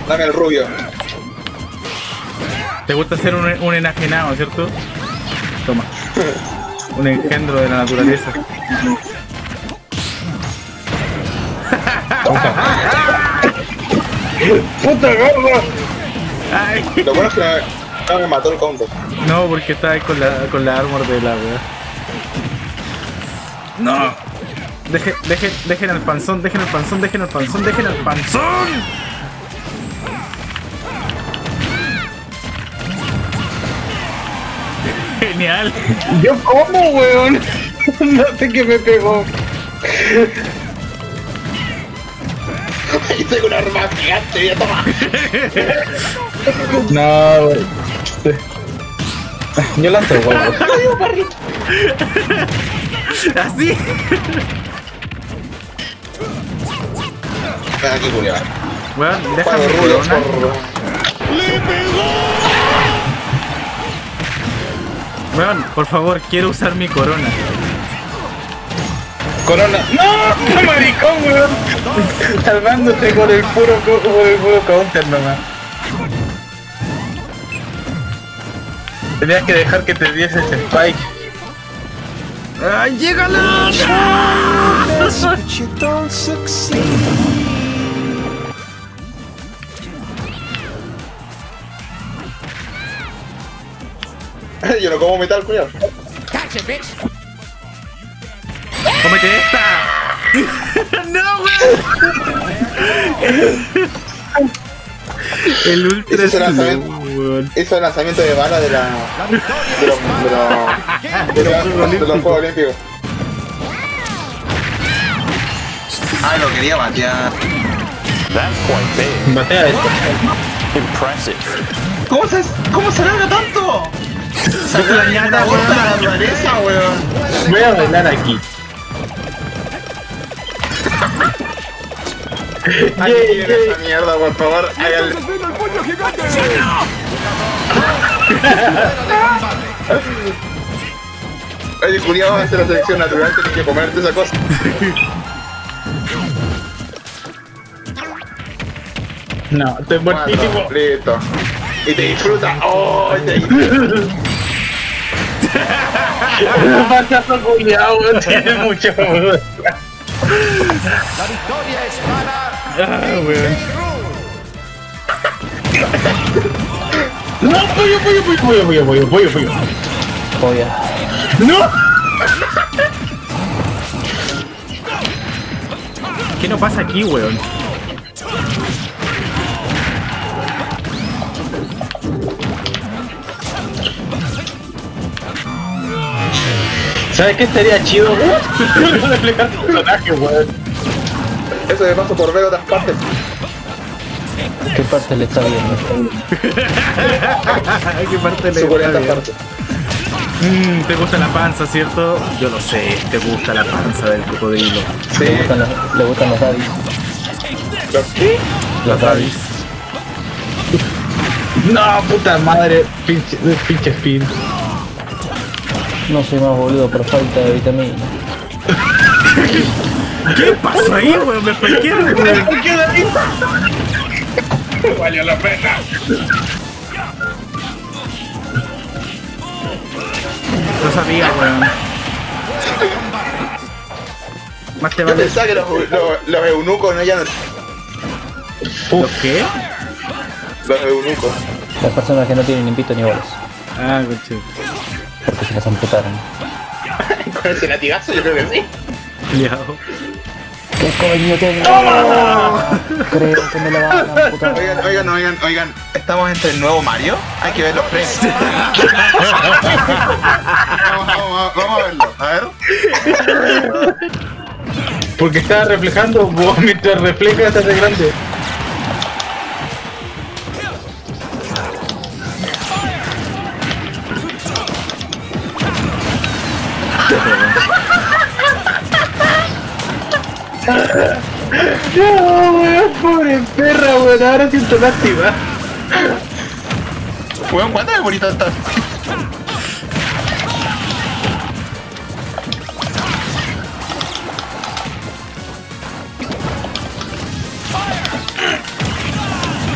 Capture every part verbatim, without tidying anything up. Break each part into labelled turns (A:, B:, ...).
A: dame el rubio.
B: Te gusta ser un, un enajenado, ¿cierto? Toma. Un engendro de la naturaleza.
C: ¡Puta gordo!
B: Ay.
A: Lo bueno es que me, no me mató el counter.
B: No, porque estaba ahí con la, con la armor de la wea. No. Dejen, dejen, dejen al panzón, dejen al panzón, dejen al panzón, dejen al panzón. Genial.
C: ¿Yo cómo, weón? No sé qué me pegó.
A: Ahí tengo una arma gigante, ya toma.
C: No, weón. Yo lanzo el huevo.
B: Así.
A: Ven aquí, Julián.
B: Weón, déjame
A: Pago
B: mi
A: rubio,
B: corona.
A: porro.
B: Weón, por favor, quiero usar mi corona.
C: Corona. ¡No! ¡Qué maricón, weón! Salvándose con el puro, con el puro counter nomás. Tenías que dejar que te diese ese spike.
B: ¡Ay, llégala!
A: Yo no como metal, cuidado.
B: ¡Cómete esta! ¡No, weón! El ultra
A: Ese es el
B: slow,
A: lanzamiento,
B: weón.
A: hizo el lanzamiento de bala de la de los de los de los, de los Juegos Olímpicos. Ah, lo quería batear.
C: Batea esto.
A: ¿Cómo se cómo se larga tanto? Saca la ñata, weón, la naturaleza, weón.
C: Voy a bailar aquí.
A: Alguien quiere esa mierda, por favor, háganle. Oye, Julián, vas a hacer la selección natural, tienes que comerte esa cosa.
C: No, estoy muertísimo.
A: Bueno, listo. Y te disfruta. ¡Oh! Y te disfruta.
C: El pasazo culiao, weón, tiene mucho, weón.
D: La victoria es para
B: Ah, weón.
C: No, pollo, pollo, pollo, pollo, pollo, pollo, pollo, pollo. Polla. ¡No!
B: ¿Qué no pasa aquí, weón?
C: ¿Sabes qué estaría chido, weón? Reflejar tu personaje, weón.
A: Eso me paso por ver otras partes.
E: ¿Qué parte le está viendo?
B: ¿Qué parte le
A: Su
B: gusta
A: cuarenta
B: bien?
A: partes.
B: Mm, te gusta la panza, ¿cierto? Yo lo sé, te gusta la panza del cocodrilo.
A: Sí.
E: Le gustan los, le gustan los daddies.
A: ¿Los qué?
E: Los daddies.
C: No, puta madre. Pinche, pinche spin.
E: No soy más boludo por falta de vitamina.
B: ¿Qué pasó ahí, weón? Me cualquiera, weón.
C: Valió la pena.
B: No sabía, weón. Más te
A: Yo
B: vale.
A: pensaba que los, los, los eunucos no ya no.
B: ¿Los qué?
A: Los eunucos.
E: Las personas que no tienen ni pito ni bolas.
B: Ah, coche.
E: Porque se las amputaron.
A: Con ese latigazo yo creo que sí.
B: Liado.
E: ¿Qué coño tengo? Creo que me la van a amputar.
A: Oigan, oigan, oigan, oigan, estamos entre el nuevo Mario. Hay que ver los premios. vamos, vamos, vamos a verlo. A ver.
C: Porque estaba reflejando, vos mientras refleja te hace grande. No, weón, pobre perra, weón, ahora siento lástima.
A: Weón, ¿cuánto de bonito está?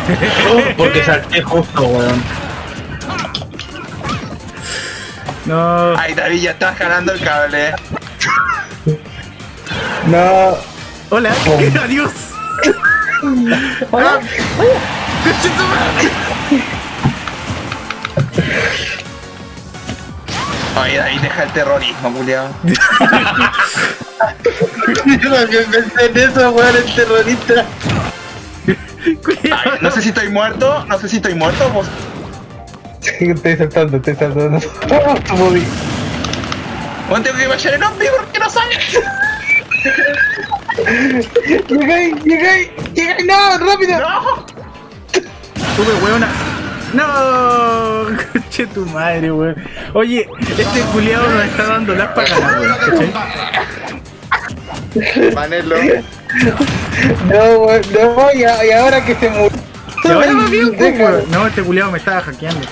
C: Porque salté justo, weón.
B: No.
A: Ay, David, ya estás jalando el cable.
C: No.
B: Hola. Adiós.
E: Hola.
A: Oye, David, deja el terrorismo, culiao.
C: Yo también pensé en eso, weón, el terrorista.
A: Ay, no sé si estoy muerto, no sé si estoy muerto, vos.
C: Sí, estoy saltando, estoy saltando. Oh, tu body.
A: Bueno, tengo que bajar el hombre porque no sale.
C: Llegué, llegué, llegué, no, rápido.
A: No.
B: Sube, weona. No, coche tu madre, weón. Oye, este culiado nos está dando las para ganar, weón. ¿Cachai?
A: Manelo.
C: No, weón, no, y, a- y ahora que se murió.
B: Y ahora va bien, pues,
C: Déjalo.
B: weón. No, este culiado me estaba hackeando.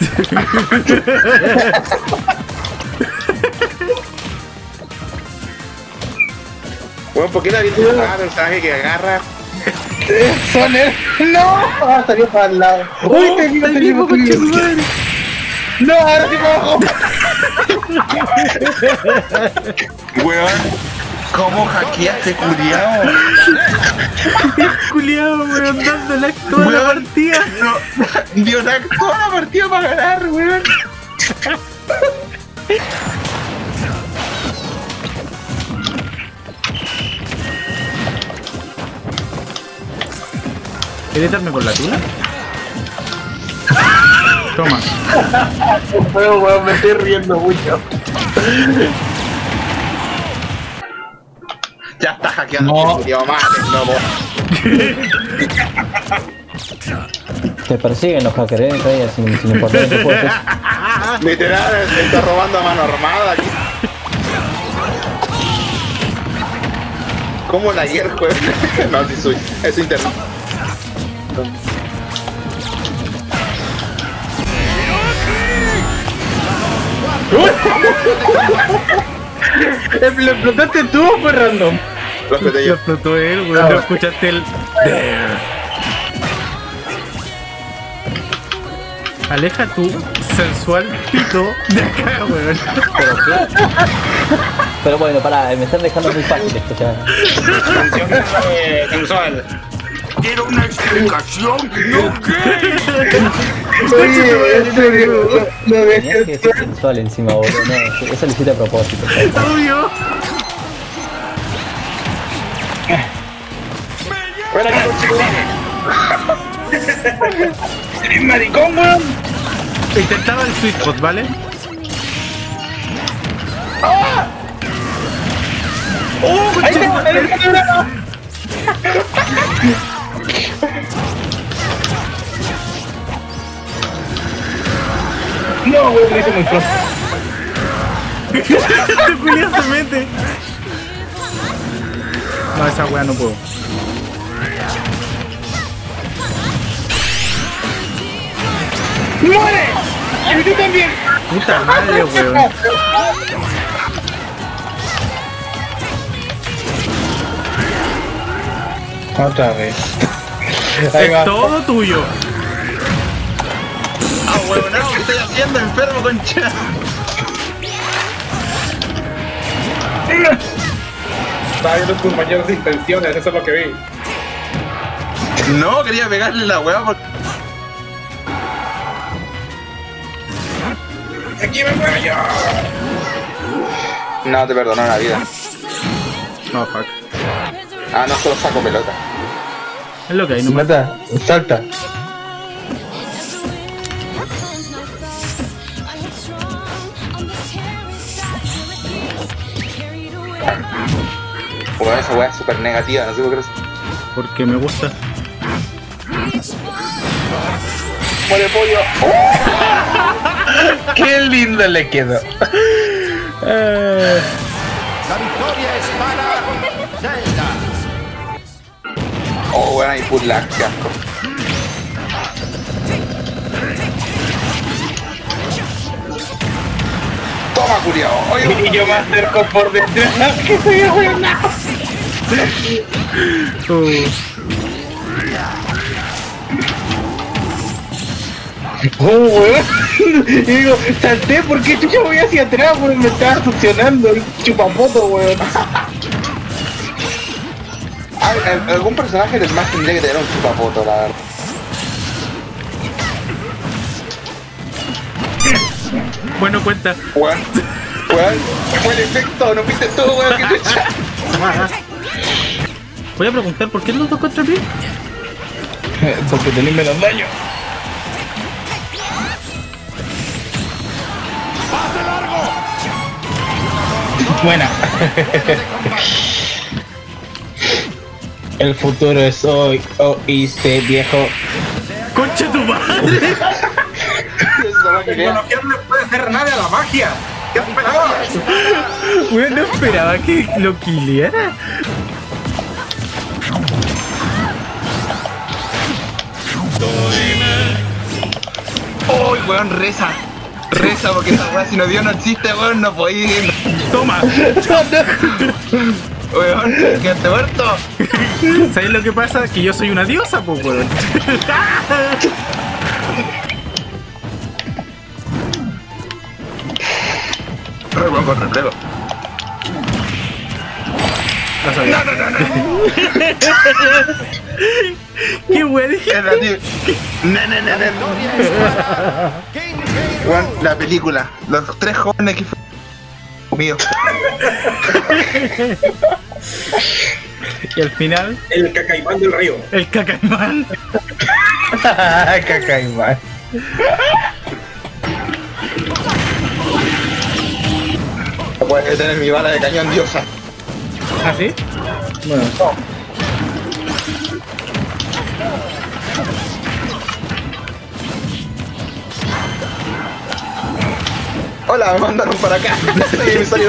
A: Bueno, ¿por qué David te da mensaje que agarra?
C: Eh, Son él. No, ah, salió para el lado. Uy, te digo,
B: el
C: te
B: mismo,
C: digo, te
B: coche
C: digo.
B: tu madre.
C: No, ahora sí me bajo.
A: Weón, ¿cómo hackeaste, culiao?
B: Culiado, weón, dándole toda la
A: Weón.
B: partida.
A: No, dio la, toda la partida para ganar, weón.
B: ¿Quieres darme con la tula? Toma.
C: Bueno, weón, me estoy riendo mucho.
A: Ya está hackeando,
C: No.
A: culiao, mátenlo, vos.
E: Te persiguen los hackers, eh, Reyes, sin, sin importar qué juego es.
A: Literal, se está robando a mano armada aquí. ¿Cómo la ayer, juez? No, sí soy. Es internet.
C: ¿Lo explotaste tú o fue random?
A: Lo exploté
B: Lo
A: yo.
B: explotó él, weón. No escuchaste el. Aleja tu sensual pito de acá, weón.
E: ¿Pero qué? Pero bueno, pará, me están dejando muy fácil esto ya.
A: Sensual.
D: Quiero una explicación. ¿No qué?
C: Oye, en serio, lo
E: Tenías
C: dejé.
E: que decir sensual encima, boludo. No, eso lo hiciste a propósito.
B: Obvio.
A: Bueno, aquí
C: ¿Eres maricón, weón?
B: Intentaba el sweet spot, ¿vale?
C: ¡Ahí te mandé el celular! No, weón, lo hice muy pronto.
B: Este culiao se mete. No, esa weá no puedo.
C: ¡Muere! ¡Y tú también!
B: Puta madre, weón.
C: Otra vez. Ahí
B: Es
C: va.
B: todo tuyo.
A: Ah, huevonao, ¿qué estoy haciendo, enfermo, concha?
F: Estaba viendo tus mayores intenciones, eso es lo que vi.
A: No, quería pegarle la hueá porque...
F: ¡Aquí me muero yo!
A: No, te perdono la vida.
B: No, fuck.
A: Ah, no, solo saco pelota.
B: Es lo que hay, no me.
C: Mata, salta.
A: Bueno, esa hueá es súper negativa, no sé por qué.
B: Porque me gusta.
A: Muere pollo.
C: Qué lindo le quedó.
B: Eh,
D: La victoria es para Zelda.
A: Oh, bueno, hay full lag, qué asco. Toma, culiao. Oye,
C: Y yo me acerco por detrás. Que soy buena.
B: uh,
C: Oh, weón. Y digo, salté porque chucha voy hacia atrás, weón. Me estaba succionando el chupapoto, weón.
A: Ay, al- algún personaje del Smash tendría que tener un chupapoto, la verdad.
B: Bueno, cuenta.
A: Weón. Weón. Fue el efecto, no viste todo, weón, que chucha.
B: Voy a preguntar por qué los dos contra mí.
C: Porque tenéis menos daño. Buena. El futuro es hoy, oíste, viejo.
B: ¡Concha tu madre!
A: Eso no quería.
F: Bueno, ¿quién le puede hacer nada a la magia? ¿Qué esperabas?
B: Weón, no esperaba que lo killeara.
G: Uy, weón, reza. Reza porque esa weá, si no Dios no existe, weón, no podéis ir.
B: Toma.
G: Weón, quedaste muerto.
B: ¿Sabes lo que pasa? Que yo soy una diosa, pues, weón.
G: Ay, weón, con reflejo.
B: No sabía. Qué weón.
G: Es la tío. Ne, ne, ne, ne. Weón, la película. Los tres jóvenes que fue mío.
B: Y al final,
F: El cacaimán del río.
B: el cacaimán.
C: Cacaimán.
A: Puedes tener mi bala de cañón diosa.
B: ¿Ah, sí? Bueno.
A: Hola, me mandaron para acá. Estoy en mi salida.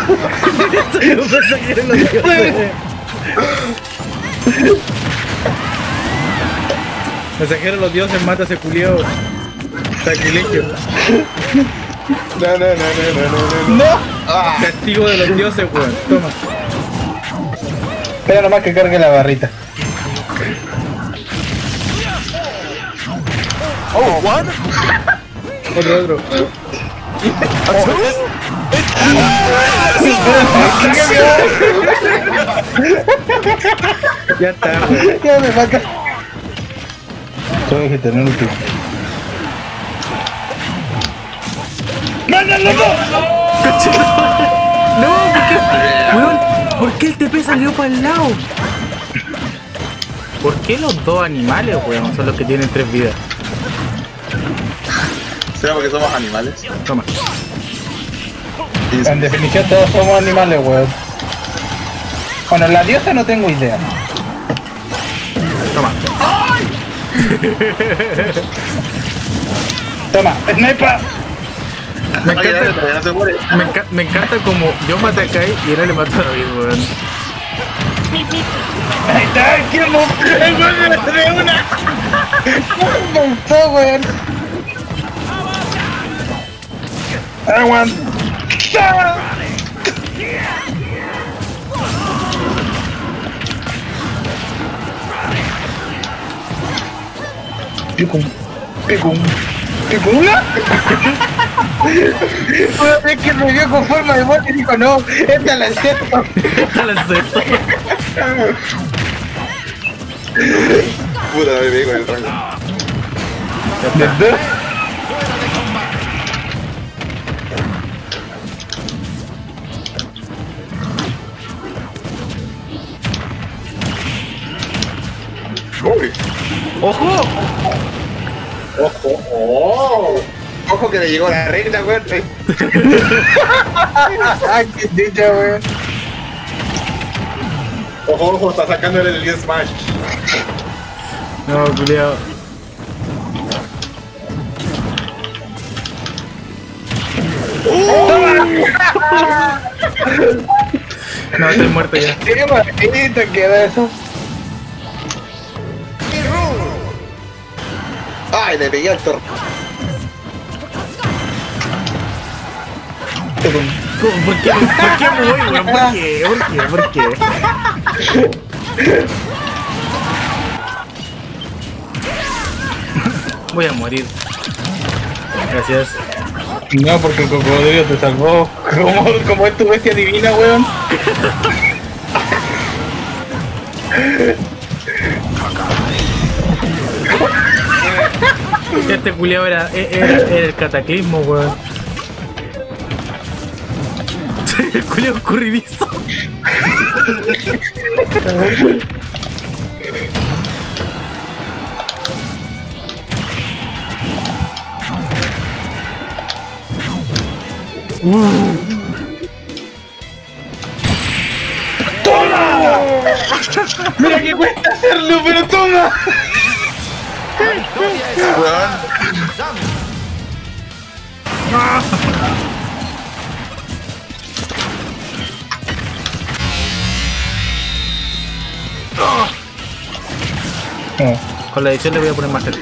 B: Mensajero de los dioses, mata a ese culiao. Sacrilegio.
A: No, no, no, no, no, no, no.
B: Castigo de los dioses, weón. Toma.
C: Espera nomás que cargue la barrita.
B: Otro, otro. Ya está, weón.
C: Ya me va a caer. Tengo que tener un tiro.
B: No, ¿por qué? Weón, ¿por qué el T P salió para el lado? ¿Por qué los dos animales, weón, son los que tienen tres vidas?
A: ¿Será porque somos animales?
B: Toma.
C: En definición todos somos animales, weón. Bueno, la diosa no tengo idea.
B: Toma.
C: Toma, sniper.
B: Me
A: Oye,
B: encanta,
A: todavía no se muere.
B: me, enca- me encanta como yo maté a Kai y ahora le mato a David, weón.
C: Ahí está, quiero mover, weón, de una. Me gustó, weón. Aguanta. Picum, picum, picula. Es que me vio con forma de bote y dijo, no, esta la acepto.
B: Al acepto.
A: Puta, me pegué con el rango.
C: ¿Verdad?
A: Uy.
B: ¡Ojo!
A: Ojo, oh. Ojo que le llegó la regla, weón. Eh,
C: Ay, qué dicha, weón.
F: Ojo, ojo, está sacando el diez Smash.
B: No, culiao. No, estoy muerto ya.
C: Qué bonito quedó eso.
A: Ay, le pegué al torre.
B: ¿Cómo? ¿Por qué? ¿Por qué me voy, weón? ¿Por qué? ¿Por qué? ¿Por qué? Voy a morir. Gracias.
C: No, porque el cocodrilo te salvó. Como, como es tu bestia divina, weón.
B: Este culiao era, era, era el cataclismo, weón. El culiao escurridizo. Uh.
C: ¡Toma! Mira que cuesta hacerlo, pero toma.
G: Weón.
B: Con la edición le voy a poner más gente.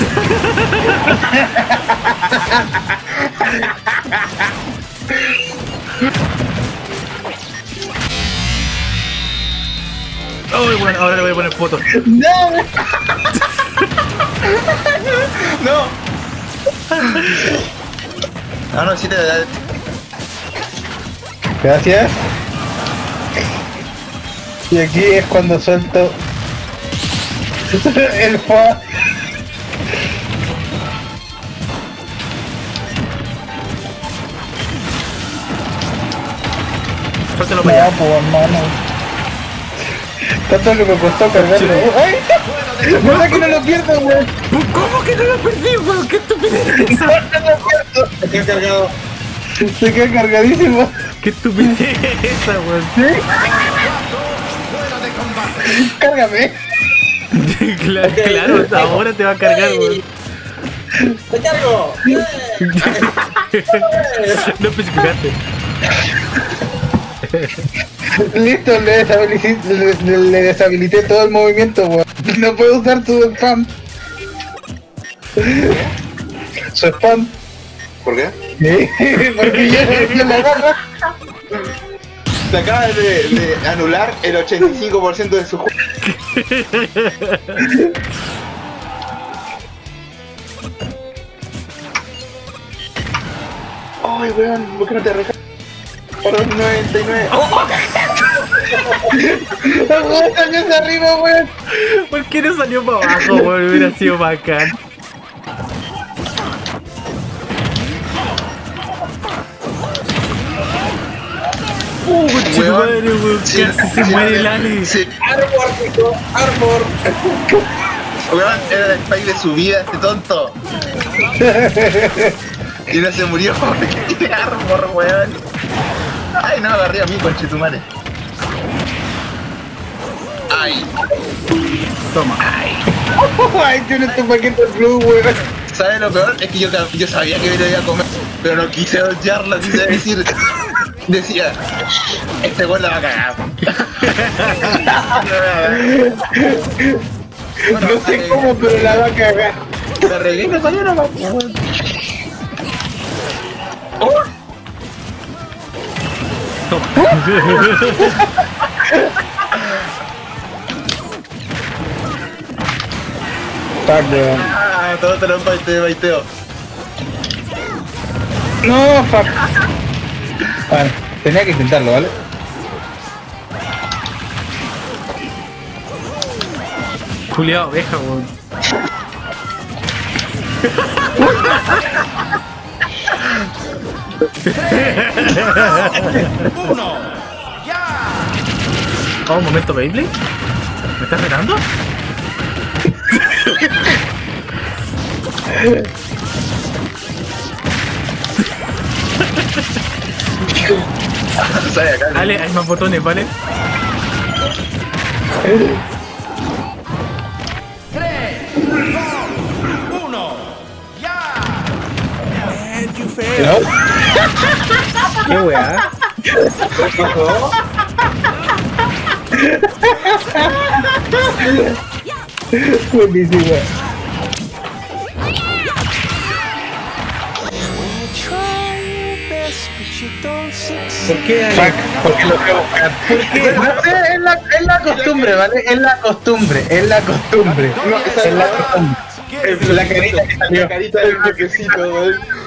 B: Uy, bueno, ahora le voy a poner fotos.
C: No. No.
G: No, no, sí te da.
C: Gracias. Y aquí es cuando suelto el fa.
B: Suéltalo para allá.
C: Pues, hermano. Tanto lo que costó cargarlo. ¡Ay! ¿Verdad que no lo pierdo, weón?
B: ¿Cómo que no lo perdí, weón? ¿Qué estupidez es esa?
C: No lo pierdo.
F: Se queda cargado.
C: Se queda cargadísimo.
B: ¿Qué estupidez es esa, weón?
C: ¿Sí? Cárgame.
B: Claro, claro, ahora te va a cargar, weón.
F: ¡Te cargo!
B: No especificaste.
C: Listo, le deshabilité, le, le- le deshabilité todo el movimiento, weón. No puedo usar su spam. Su spam.
A: ¿Por qué?
C: Sí, porque yo, yo la agarro.
A: Te acabas de, de anular el ochenta y cinco por ciento de su juego. Ay, weón, ¿por qué no te arreglas? Para un noventa y nueve.
C: La weón salió hacia arriba, weón.
B: ¿Por qué no salió para abajo, weón? Hubiera sido bacán. Uh, conche tu madre, weón.
G: Sí,
B: Casi se
G: sí,
B: muere el
G: sí,
B: Ali.
G: sí.
F: ¡Arbor, hijo! ¡Arbor!
G: Weón, era el país de su vida, este tonto. Y no se murió porque árbol, weón. Ay, no, agarré a mí, conchetumare. Ay,
B: Toma.
C: Ay, tiene tu paquete blue, weón.
G: ¿sabes lo peor? Es que yo, yo sabía que me lo iba a comer, pero no quise odiarla, quise decir. Decía, este weón la va a cagar.
C: No sé cómo, pero la va a cagar.
G: Me regué y me salió una máquina, weón. ¡Oh!
C: Fuck, weón.
G: Ah, todo te lo baiteo, baiteo.
C: No, fuck. Vale, tenía que intentarlo, ¿vale?
B: Juliado, oveja, weón.
D: Uno. ¡Ya!
B: Oh, un momento, Beyblade. ¿Me estás retando?
G: Sale acá.
B: Ale, hay más botones, ¿vale?
D: Tres, dos, uno. ¡Ya!
C: ¿No?
B: ¿Qué weá?
C: Buenísimo.
B: ¿Por qué, Ale?
C: Fuck, porque lo voy a buscar.
B: ¿Por qué?
C: No sé, es la, es la costumbre, ¿vale? Es la costumbre, es la costumbre.
A: No, esa
C: Es la costumbre. La carita que salió.
A: La carita del bloquecito, weón.